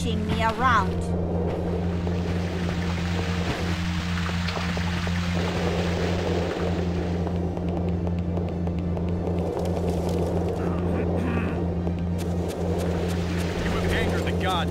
pushing me around. You have angered the god.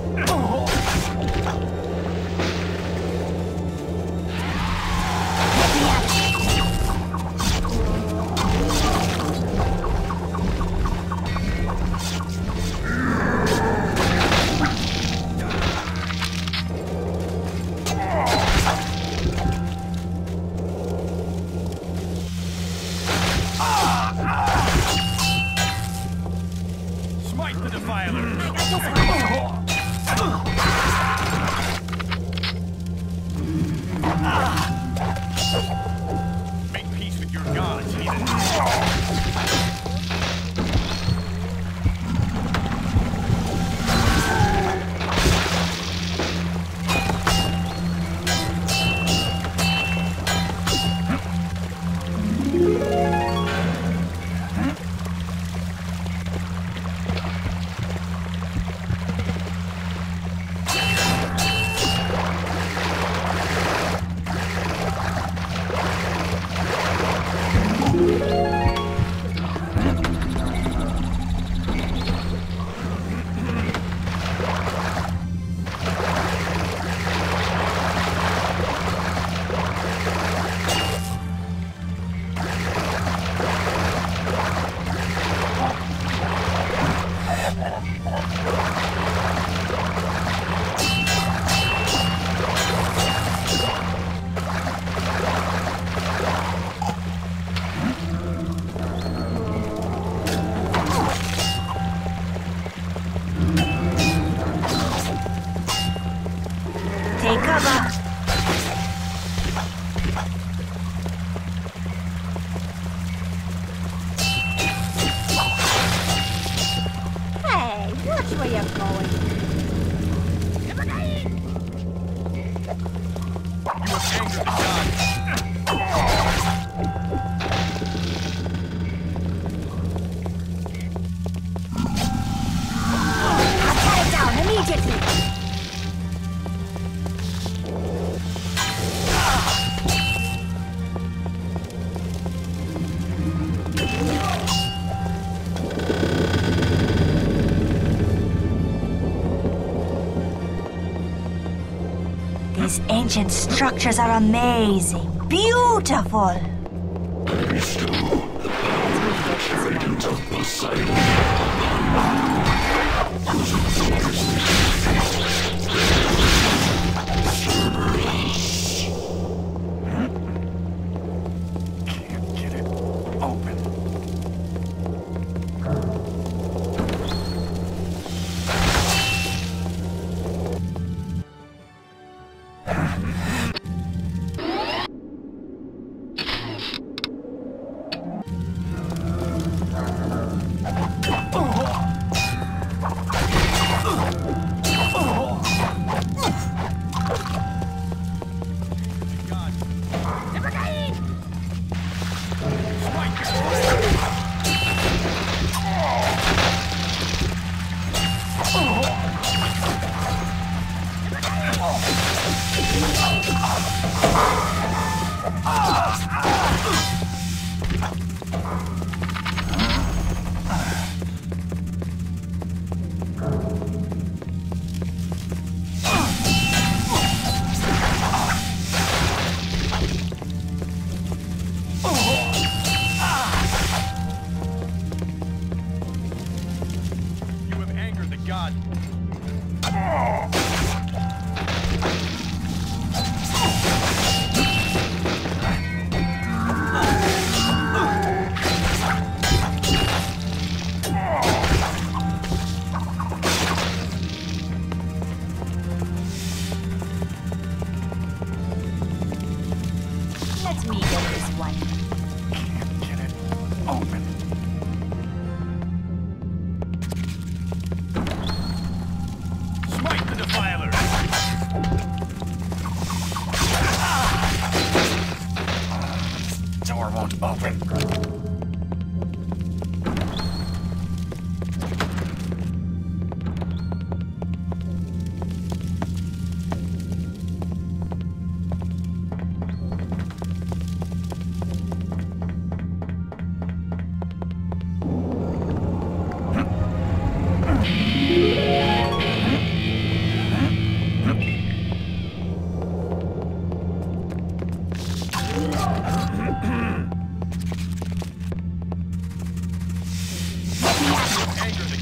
Smite the defiler. Make peace with your gods, heathen. Take cover. Hey, watch where you're going. You have angered the god. I'll cut it down immediately. These ancient structures are amazing, beautiful. These two, radiant of Poseidon. Can't get it open.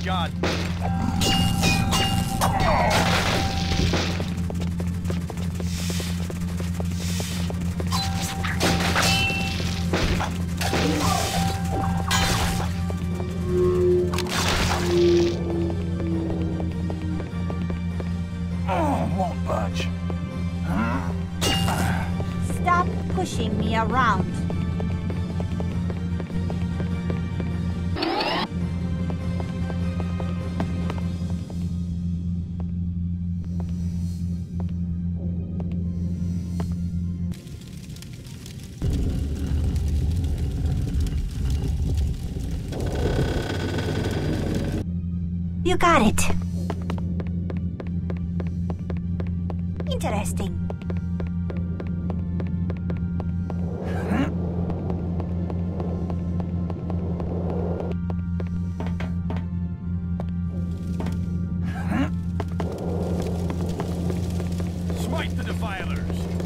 god. Won't budge. Stop pushing me around. You got it. Interesting. Smite the defilers.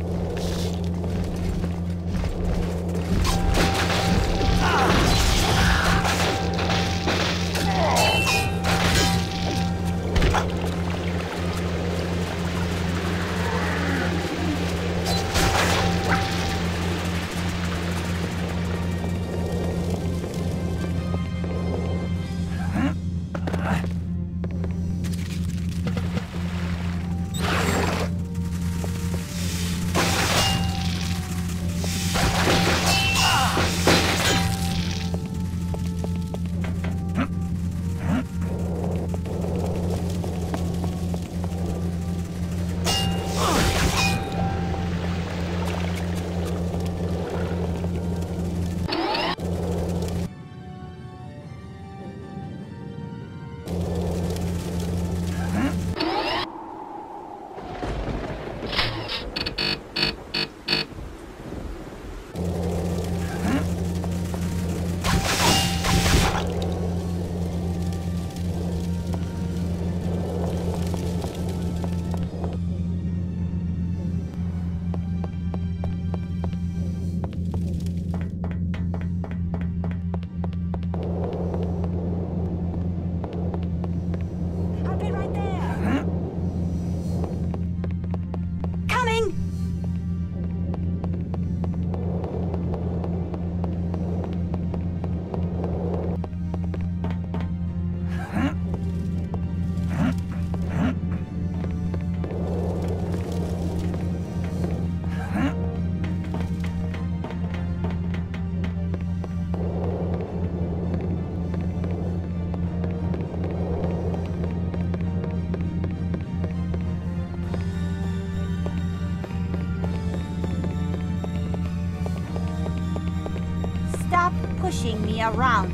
Stop pushing me around.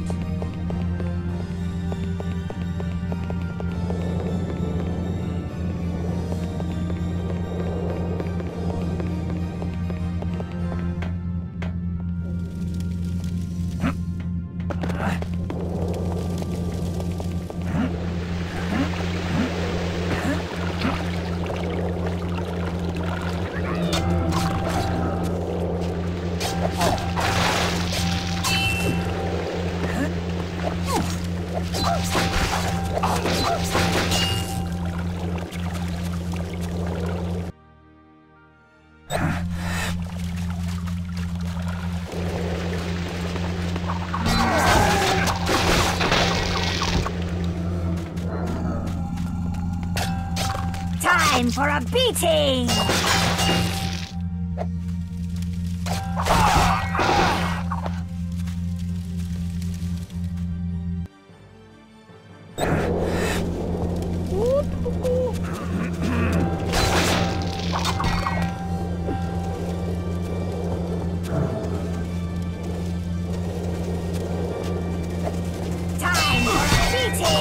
Time for a beating! Time for a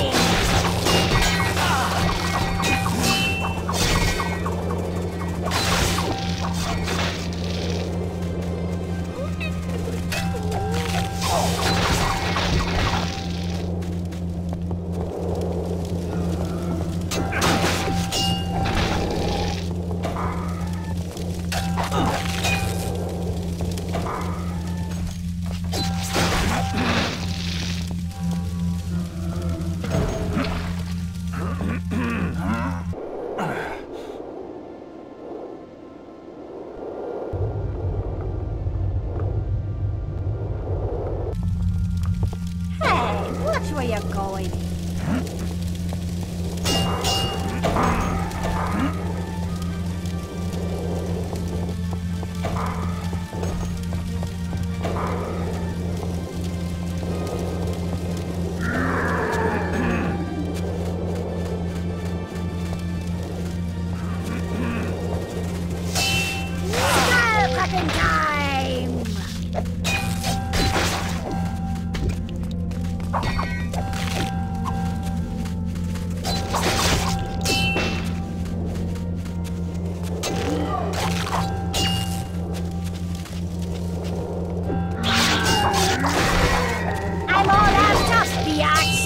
beating! watch where you're going. Cutting time! I'm all out of biatch!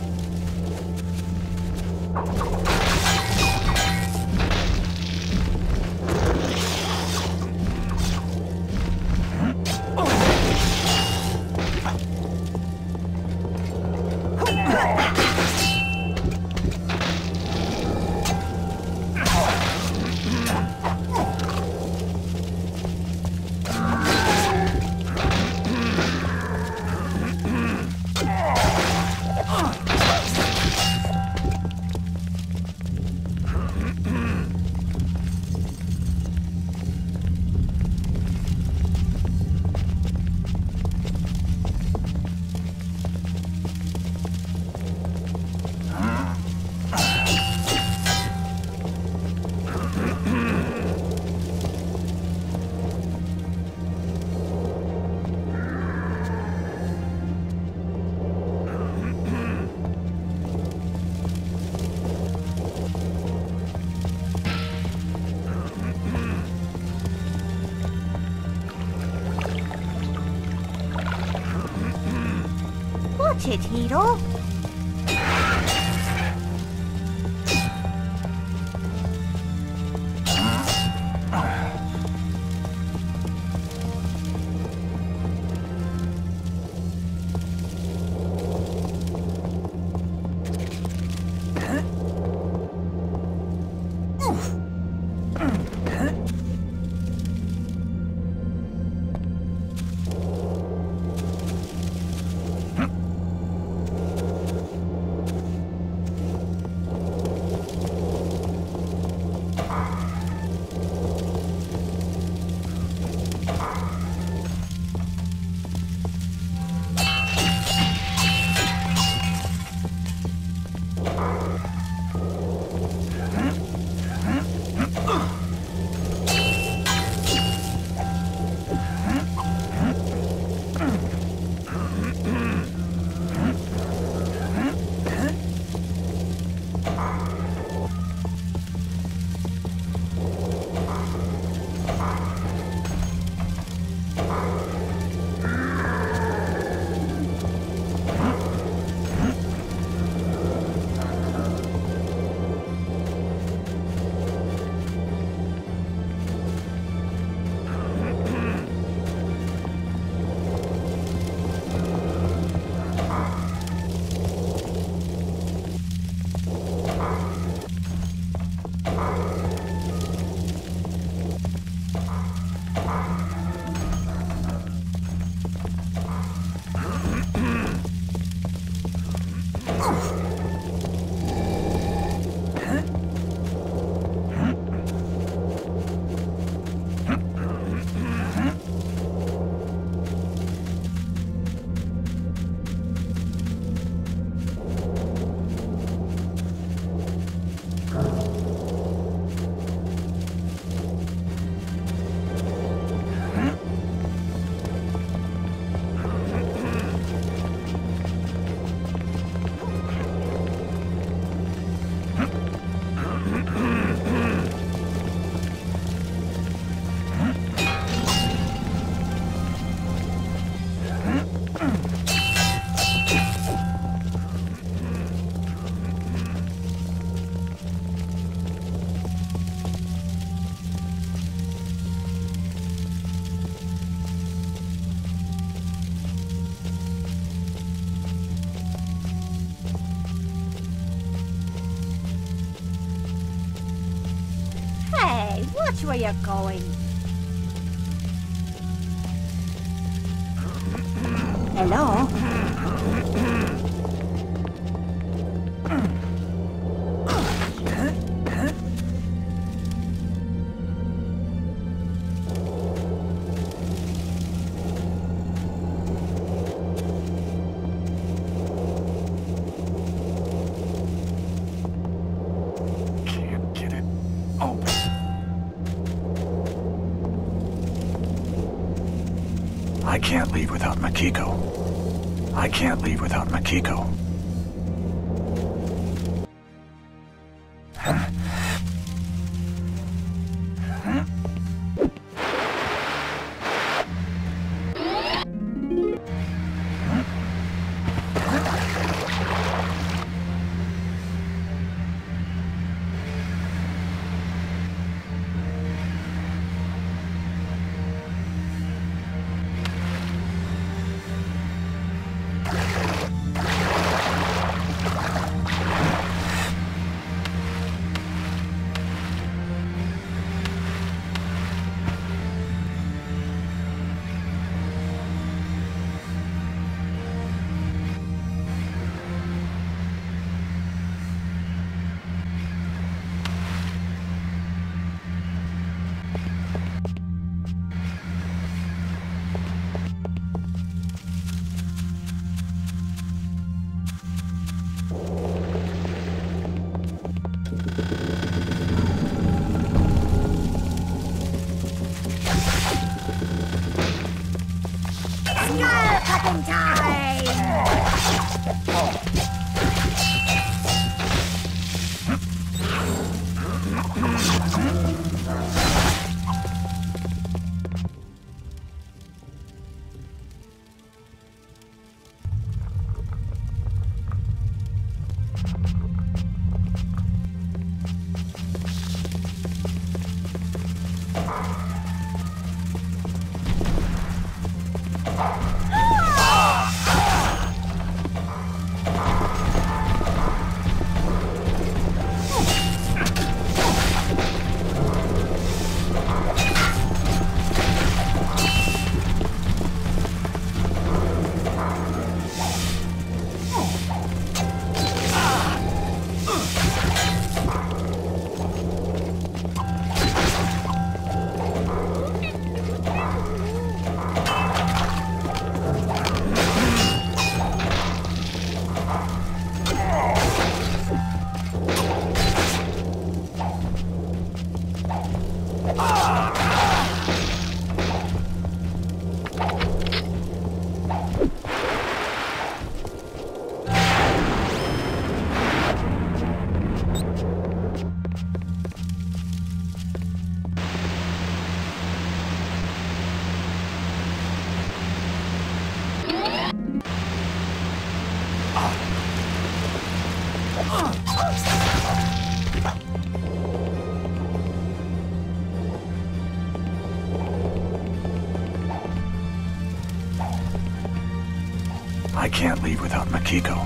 Watch it, Hiro. Watch where you're going. Hello? I can't leave without Mikiko. I can't leave without Mikiko. Skull-cutting time! I can't leave without Mikiko.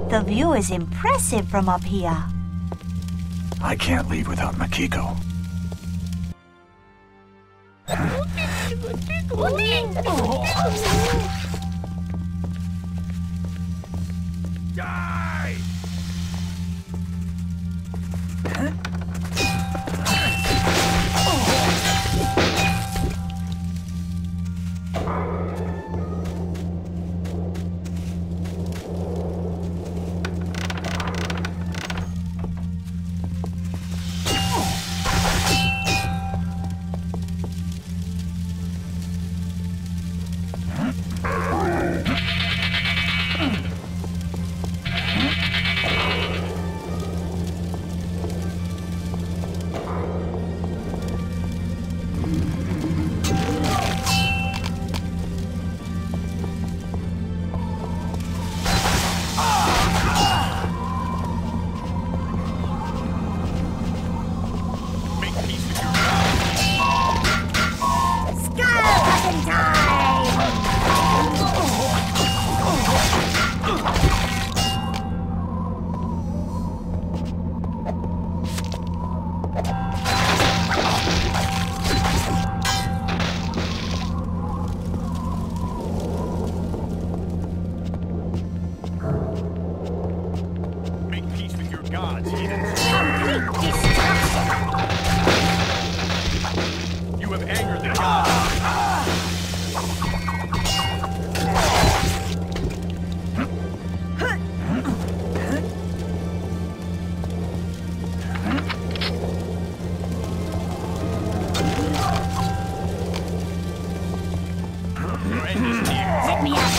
The view is impressive from up here. I can't leave without Mikiko. Die! gods, heathens. Complete destruction! You have angered the gods. Your end is near. Let me out!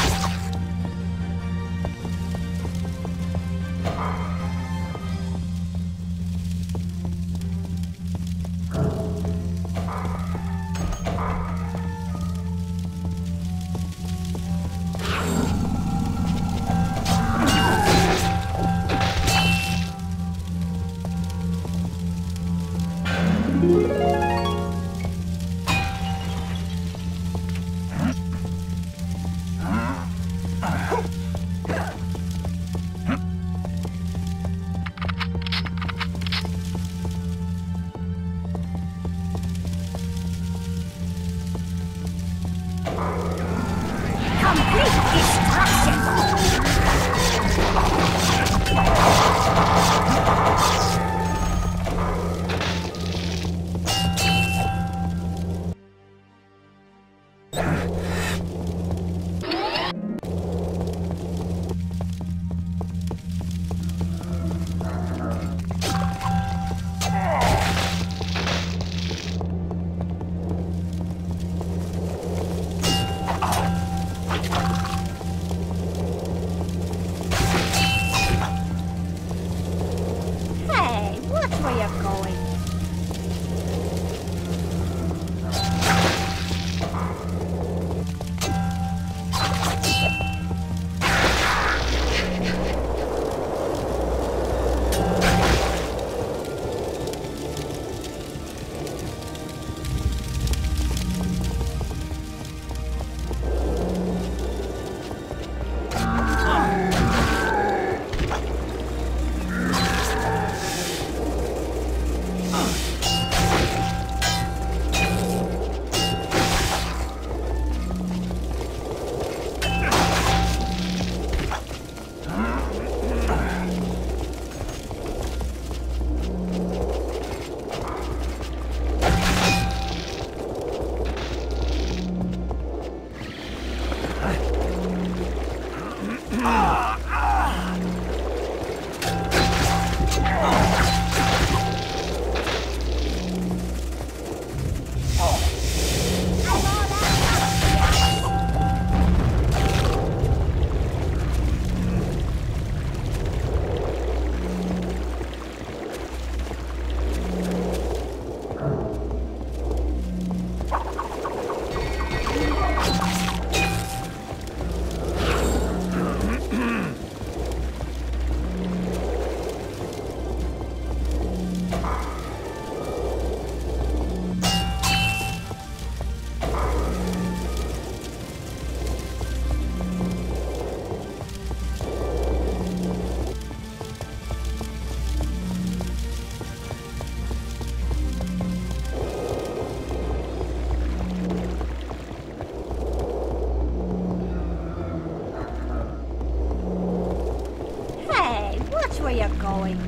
where you're going.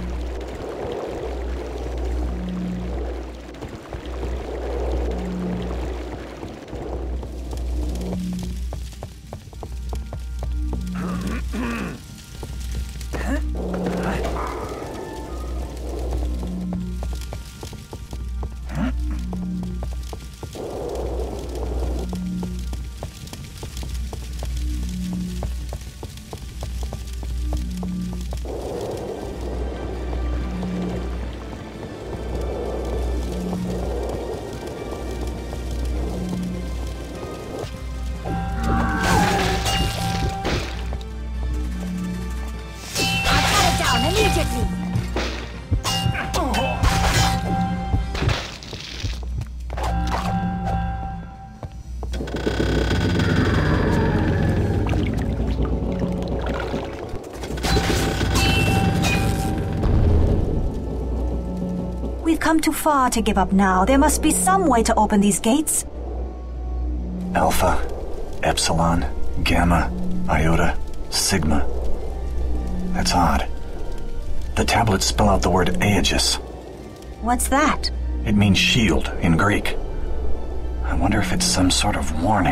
We've come too far to give up now. There must be some way to open these gates. Alpha, Epsilon, Gamma, Iota, Sigma. That's odd. The tablets spell out the word Aegis. What's that? It means shield in Greek. I wonder if it's some sort of warning.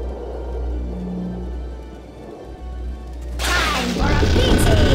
Time for a beating!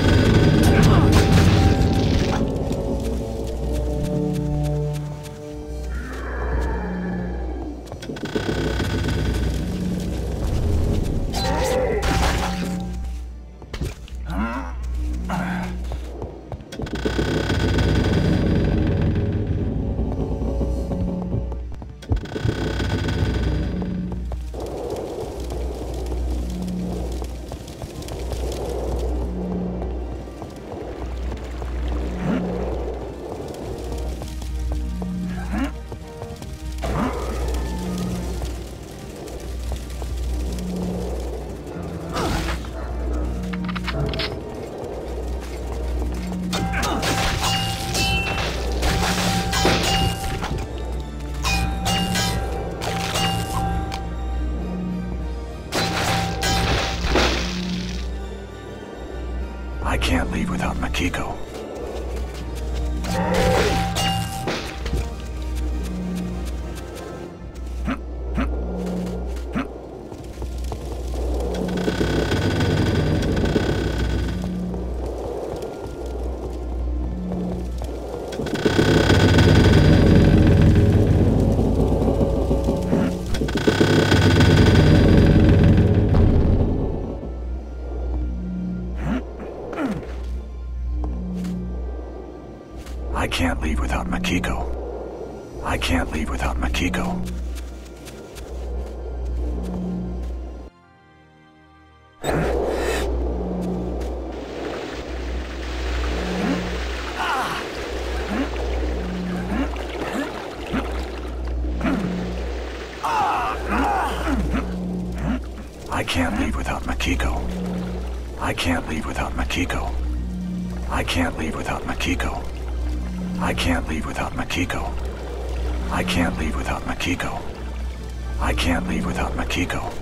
I can't leave without Mikiko. I can't leave without Mikiko. I can't leave without Mikiko. I can't leave without Mikiko. I can't leave without Mikiko. I can't leave without Mikiko. I can't leave without Mikiko. I can't leave without Mikiko. I can't leave without Mikiko.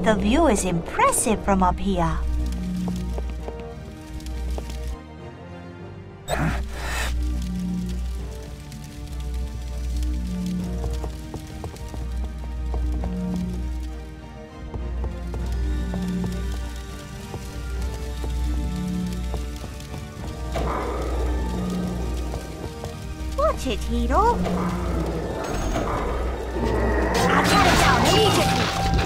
The view is impressive from up here. Watch it, Hiro. I'll cut it down immediately.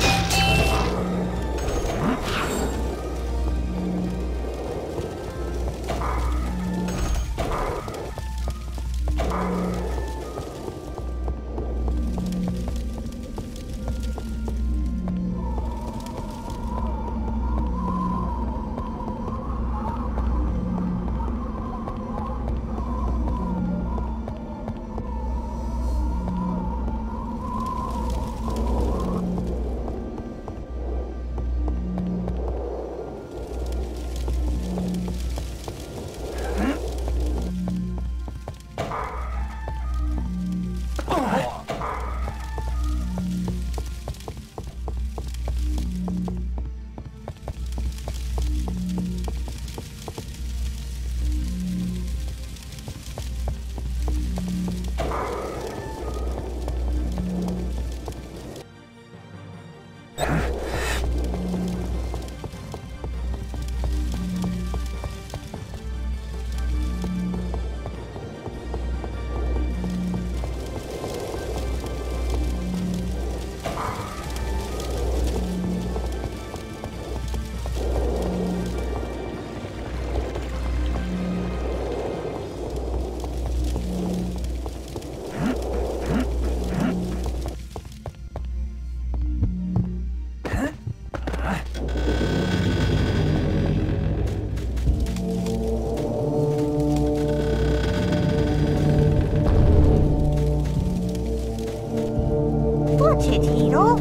Watch it, Hiro.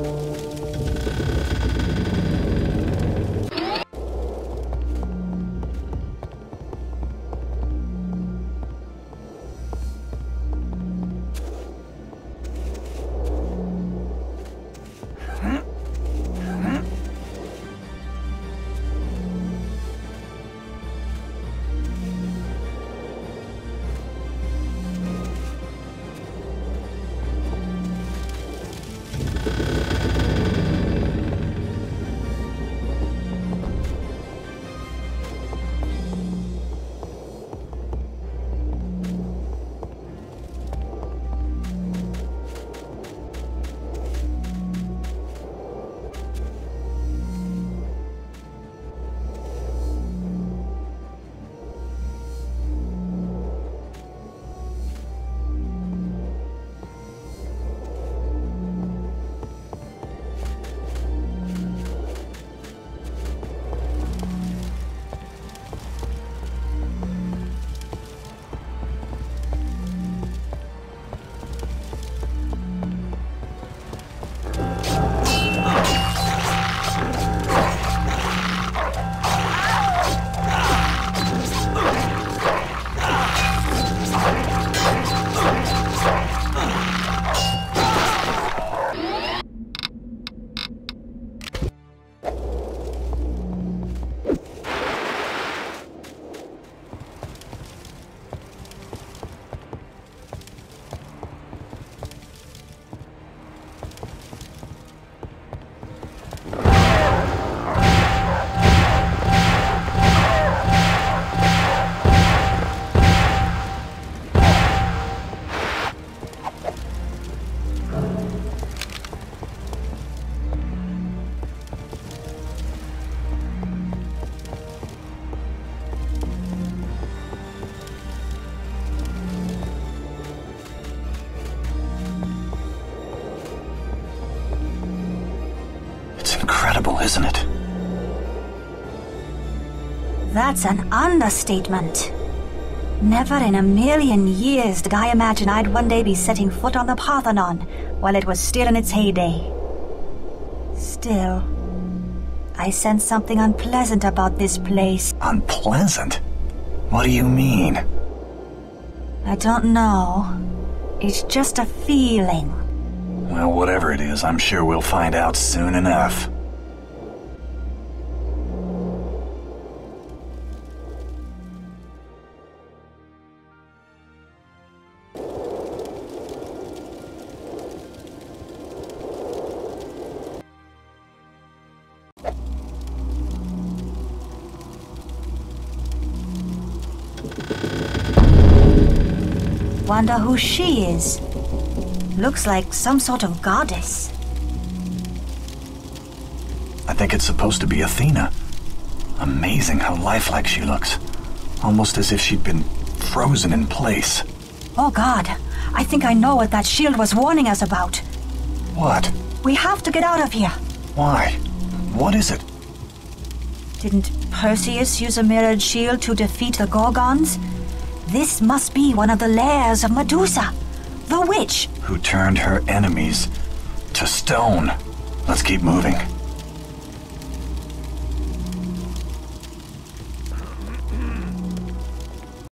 Isn't it? That's an understatement. Never in a million years did I imagine I'd one day be setting foot on the Parthenon while it was still in its heyday. Still, I sense something unpleasant about this place. Unpleasant? What do you mean? I don't know. It's just a feeling. Well, whatever it is, I'm sure we'll find out soon enough. wonder who she is. Looks like some sort of goddess. I think it's supposed to be Athena. Amazing how lifelike she looks. Almost as if she'd been frozen in place. Oh God, I think I know what that shield was warning us about. What? We have to get out of here. Why? What is it? Didn't Perseus use a mirrored shield to defeat the Gorgons? This must be one of the lairs of Medusa, the witch. Who turned her enemies to stone. Let's keep moving.